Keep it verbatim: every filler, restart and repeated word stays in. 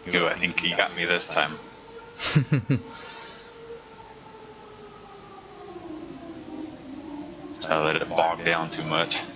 Yo, I think he got me this time. I let it bog down too much.